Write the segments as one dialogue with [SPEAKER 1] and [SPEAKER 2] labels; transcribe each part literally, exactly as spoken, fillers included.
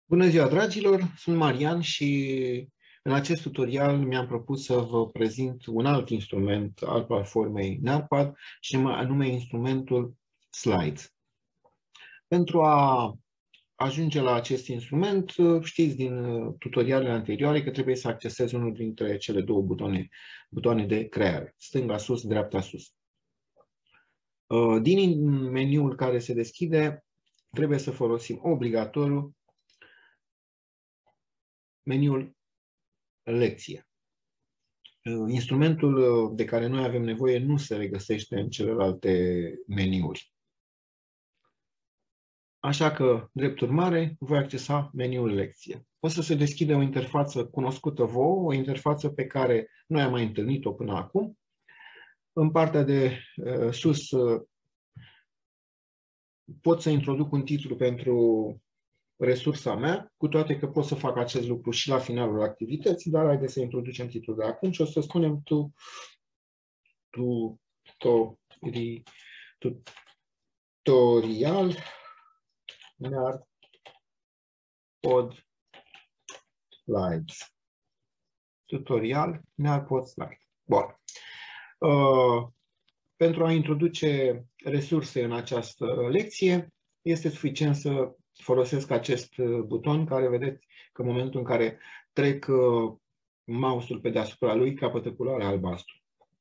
[SPEAKER 1] Bună ziua, dragilor! Sunt Marian și în acest tutorial mi-am propus să vă prezint un alt instrument al platformei NARPAD și anume instrumentul Slides. Pentru a ajunge la acest instrument, știți din tutorialele anterioare că trebuie să accesez unul dintre cele două butoane, butoane de creare, stânga sus, dreapta sus. Din meniul care se deschide, trebuie să folosim obligatoriu meniul lecție. Instrumentul de care noi avem nevoie nu se regăsește în celelalte meniuri. Așa că, drept urmare, voi accesa meniul lecție. O să se deschide o interfață cunoscută vouă, o interfață pe care noi am mai întâlnit-o până acum. În partea de uh, sus uh, pot să introduc un titlu pentru resursa mea, cu toate că pot să fac acest lucru și la finalul activității, dar haideți să introducem titlul de acum și o să spunem tu, tu, to, ri, tutorial NARPod Slides. Tutorial NARPod Slides. Bun. Uh, pentru a introduce resurse în această lecție, este suficient să folosesc acest buton care vedeți că în momentul în care trec mouse-ul pe deasupra lui capătă culoarea albastru.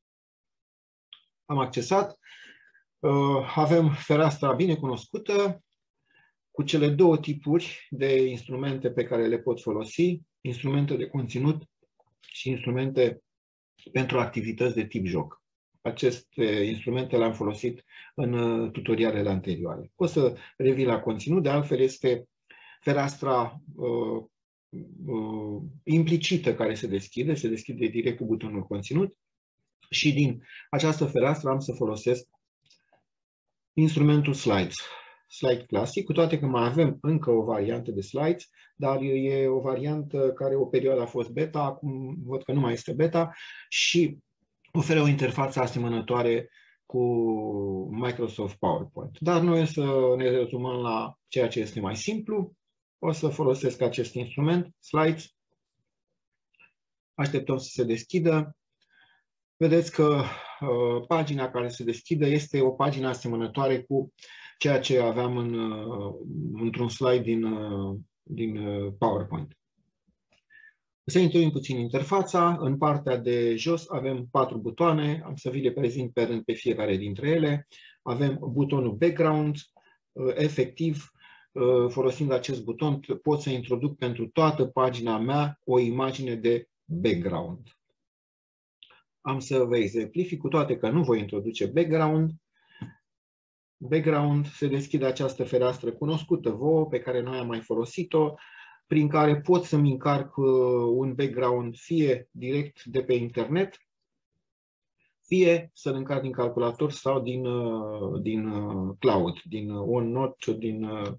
[SPEAKER 1] Am accesat. Avem fereastra bine cunoscută cu cele două tipuri de instrumente pe care le pot folosi, instrumente de conținut și instrumente pentru activități de tip joc. Aceste instrumente le-am folosit în tutorialele anterioare. O să revin la conținut, de altfel este fereastra uh, uh, implicită care se deschide, se deschide direct cu butonul conținut și din această fereastră am să folosesc instrumentul Slides. Slide clasic, cu toate că mai avem încă o variantă de Slides, dar e o variantă care o perioadă a fost beta, acum văd că nu mai este beta și oferă o interfață asemănătoare cu Microsoft PowerPoint. Dar noi o să ne rezumăm la ceea ce este mai simplu. O să folosesc acest instrument, Slides. Așteptăm să se deschidă. Vedeți că uh, pagina care se deschide este o pagină asemănătoare cu ceea ce aveam în, uh, într-un slide din, uh, din uh, PowerPoint. Să introducem puțin interfața. În partea de jos avem patru butoane. Am să vi le prezint pe rând pe fiecare dintre ele. Avem butonul Background. Efectiv, folosind acest buton, pot să introduc pentru toată pagina mea o imagine de background. Am să vă exemplific, cu toate că nu voi introduce background. Background, se deschide această fereastră cunoscută vouă, pe care noi am mai folosit-o, prin care pot să-mi încarc un background fie direct de pe internet, fie să-l încarc din calculator sau din, din cloud, din OneNote, din uh,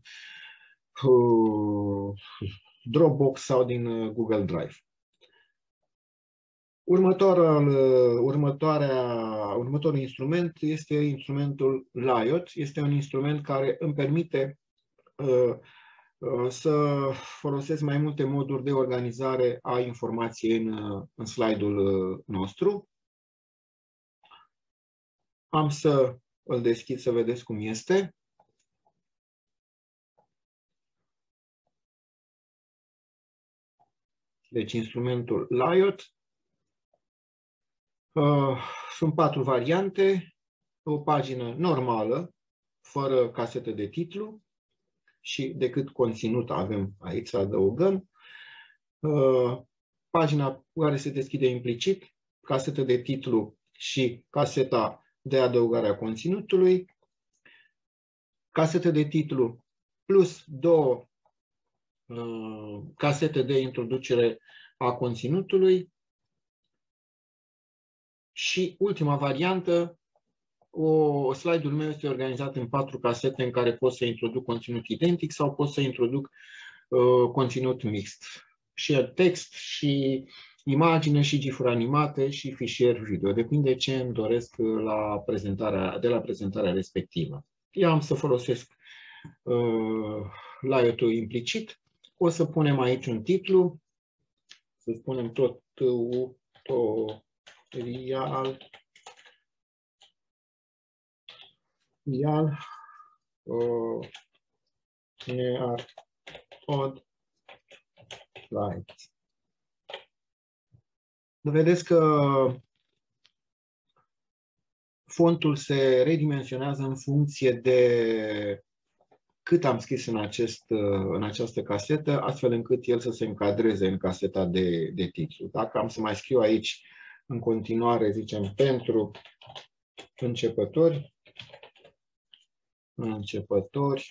[SPEAKER 1] Dropbox sau din Google Drive. Următorul, următoarea, următorul instrument este instrumentul Layout. Este un instrument care îmi permite uh, să folosesc mai multe moduri de organizare a informației în, în slide-ul nostru. Am să îl deschid să vedeți cum este. Deci instrumentul Layout. Sunt patru variante. O pagină normală, fără casetă de titlu. Și decât conținut avem aici să adăugăm. Uh, pagina care se deschide implicit, casetă de titlu și caseta de adăugare a conținutului. Casetă de titlu plus două uh, casete de introducere a conținutului. Și ultima variantă, O, slide-ul meu este organizat în patru casete în care pot să introduc conținut identic sau pot să introduc uh, conținut mixt. Și text, și imagine, și gifuri animate, și fișier video. Depinde ce îmi doresc la prezentarea, de la prezentarea respectivă. Eu am să folosesc uh, layout-ul implicit. O să punem aici un titlu, să spunem tot tutorial, ial, uh, near pod slides. Vedeți că fontul se redimensionează în funcție de cât am scris în, acest, în această casetă, astfel încât el să se încadreze în caseta de, de titlu. Dacă am să mai scriu aici în continuare, zicem, pentru începători, începători,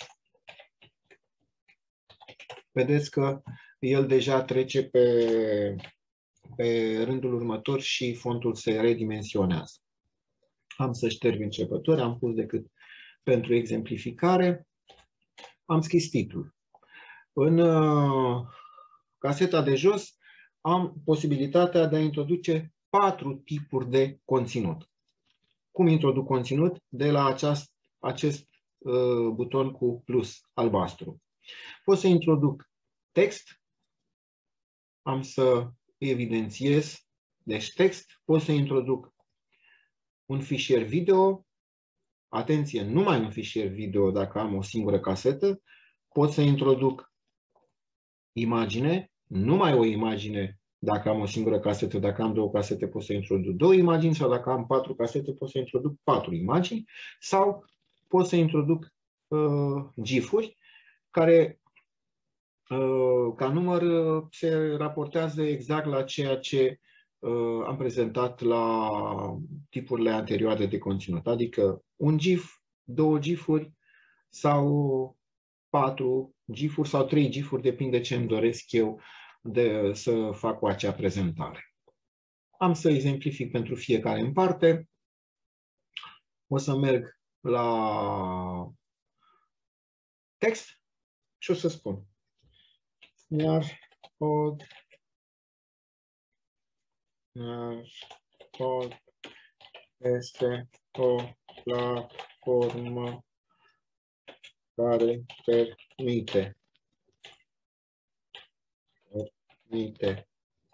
[SPEAKER 1] vedeți că el deja trece pe, pe rândul următor și fontul se redimensionează. Am să șterg începători, am pus decât pentru exemplificare, am scris titlul. În uh, caseta de jos am posibilitatea de a introduce patru tipuri de conținut. Cum introduc conținut? De la aceast, acest uh, buton cu plus albastru. Pot să introduc text, am să evidențiez, deci text, pot să introduc un fișier video, atenție, numai un fișier video dacă am o singură casetă, pot să introduc imagine, numai o imagine dacă am o singură casetă, dacă am două casete pot să introduc două imagini sau dacă am patru casete pot să introduc patru imagini sau pot să introduc uh, gifuri care uh, ca număr uh, se raportează exact la ceea ce uh, am prezentat la tipurile anterioare de conținut, adică un gif, două gifuri sau patru gifuri sau trei gifuri, depinde ce îmi doresc eu de, să fac cu acea prezentare. Am să exemplific pentru fiecare în parte. O să merg la text și o să spun iar pod iar pod este o platformă care permite permite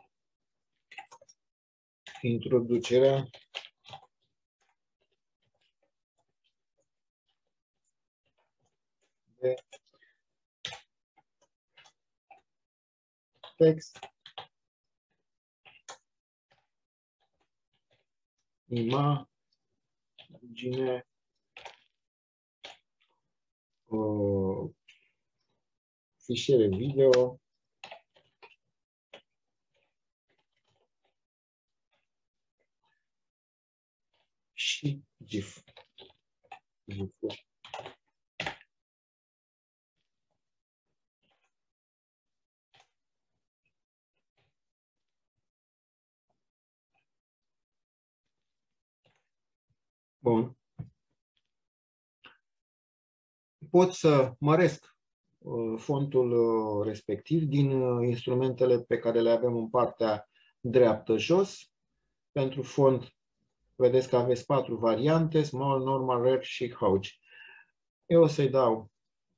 [SPEAKER 1] introducerea de text, imagine, uh, fișiere video, și GIF. GIF-uri. Bun. Pot să măresc fontul respectiv din instrumentele pe care le avem în partea dreaptă jos. Pentru font, vedeți că aveți patru variante, Small, Normal, Rare și Huge. Eu o să-i dau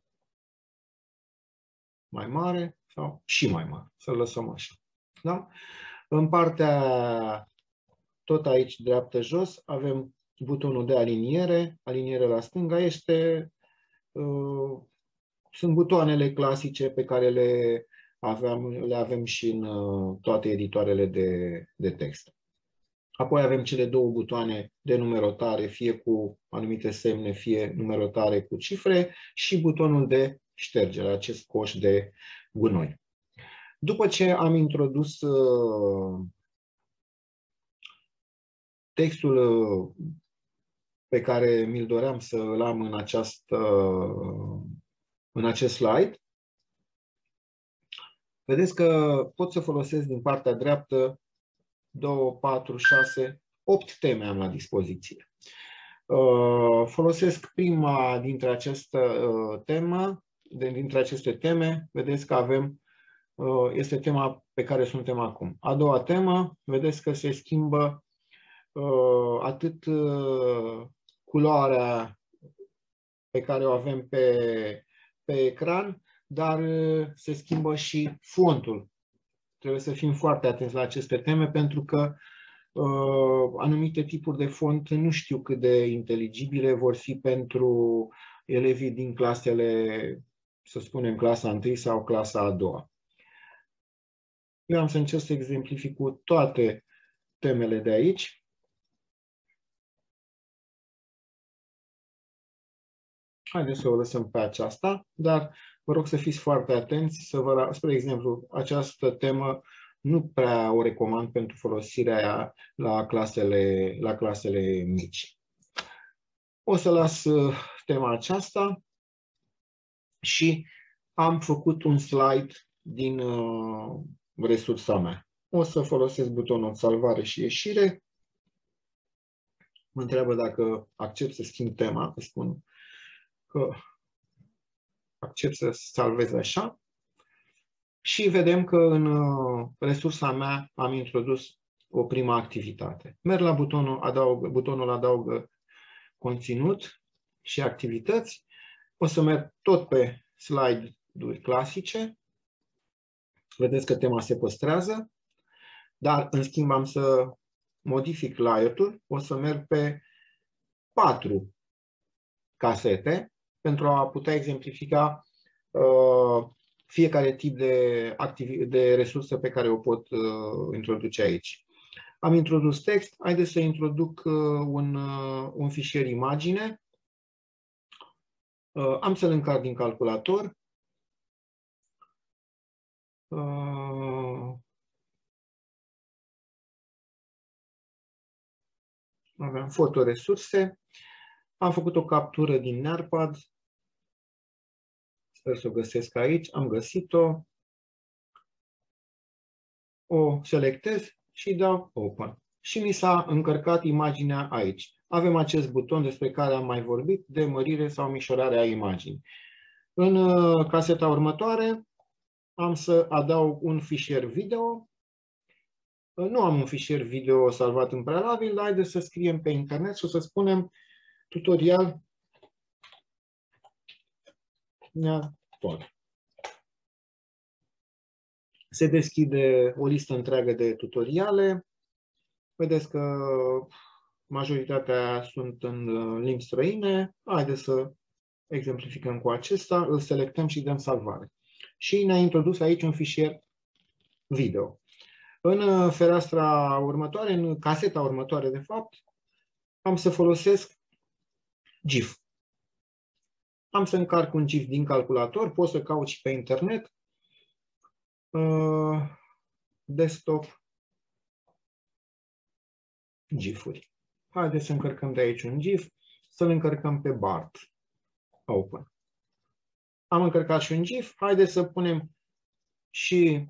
[SPEAKER 1] mai mare sau și mai mare. Să-l lăsăm așa. Da? În partea tot aici dreaptă jos avem butonul de aliniere. Aliniere la stânga este... Uh, sunt butoanele clasice pe care le, aveam, le avem și în uh, toate editoarele de, de text. Apoi avem cele două butoane de numerotare, fie cu anumite semne, fie numerotare cu cifre și butonul de ștergere, acest coș de gunoi. După ce am introdus uh, textul uh, pe care mi-l doream să îl am în, această, în acest slide, vedeți că pot să folosesc din partea dreaptă două, patru, șase, opt teme am la dispoziție. Folosesc prima dintre aceste temă, dintre aceste teme, vedeți că avem, este tema pe care suntem acum. A doua temă, vedeți că se schimbă atât culoarea pe care o avem pe, pe ecran, dar se schimbă și fontul. Trebuie să fim foarte atenți la aceste teme, pentru că uh, anumite tipuri de font nu știu cât de inteligibile vor fi pentru elevii din clasele, să spunem, clasa întâi sau clasa a doua. Eu am să încerc să exemplific cu toate temele de aici. Haideți să o lăsăm pe aceasta, dar vă rog să fiți foarte atenți. Să vă, spre exemplu, această temă nu prea o recomand pentru folosirea la clasele, la clasele mici. O să las tema aceasta și am făcut un slide din uh, resursa mea. O să folosesc butonul salvare și ieșire. Mă întreabă dacă accept să schimb tema. Îi spun că accept să salvez așa. Și vedem că în uh, resursa mea am introdus o primă activitate. Merg la butonul adaugă, butonul adaugă conținut și activități. O să merg tot pe slide-uri clasice. Vedeți că tema se păstrează, dar în schimb am să modific layout-ul. O să merg pe patru casete pentru a putea exemplifica uh, fiecare tip de, de resursă pe care o pot uh, introduce aici. Am introdus text. Haideți să introduc uh, un, uh, un fișier imagine. Uh, am să-l încarc din calculator. Uh, aveam fotoresurse. Am făcut o captură din NearPad. Sper să o găsesc aici. Am găsit-o. O selectez și dau Open. Și mi s-a încărcat imaginea aici. Avem acest buton despre care am mai vorbit, de mărire sau mișorare a imaginii. În uh, caseta următoare am să adaug un fișier video. Uh, nu am un fișier video salvat în prealabil, dar haideți să scriem pe internet și o să spunem tutorial NearPad. Se deschide o listă întreagă de tutoriale. Vedeți că majoritatea sunt în limbi străine. Haideți să exemplificăm cu acesta. Îl selectăm și dăm salvare. Și ne-a introdus aici un fișier video. În fereastra următoare, în caseta următoare, de fapt, am să folosesc GIF. Am să încarc un GIF din calculator. Pot să caut și pe internet. Uh, desktop GIF-uri. Haideți să încărcăm de aici un GIF, să-l încărcăm pe Bart. Open. Am încărcat și un GIF. Haideți să punem și,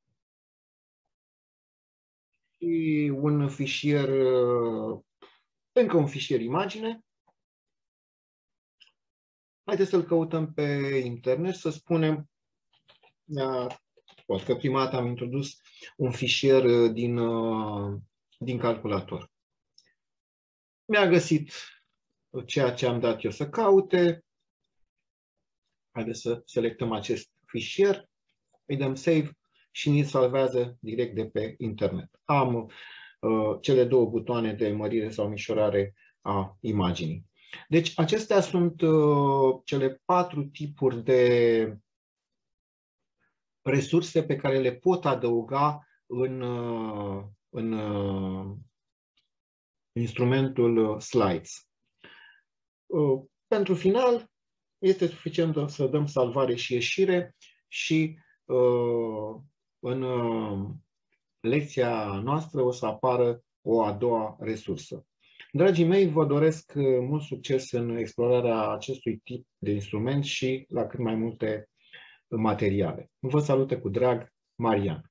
[SPEAKER 1] și un fișier, încă un fișier imagine. Haideți să-l căutăm pe internet, să spunem, că prima dată am introdus un fișier din, din calculator. Mi-a găsit ceea ce am dat eu să caute. Haideți să selectăm acest fișier, îi dăm save și ni salvează direct de pe internet. Am uh, cele două butoane de mărire sau mișorare a imaginii. Deci acestea sunt uh, cele patru tipuri de resurse pe care le pot adăuga în, uh, în uh, instrumentul Slides. Uh, pentru final, este suficient să dăm salvare și ieșire și uh, în uh, lecția noastră o să apară o a doua resursă. Dragii mei, vă doresc mult succes în explorarea acestui tip de instrument și la cât mai multe materiale. Vă salută cu drag, Marian.